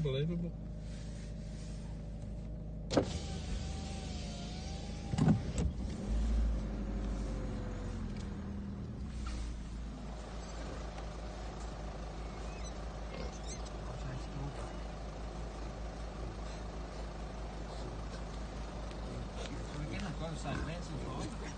unbelievable. Again, I've got to say, that's all right.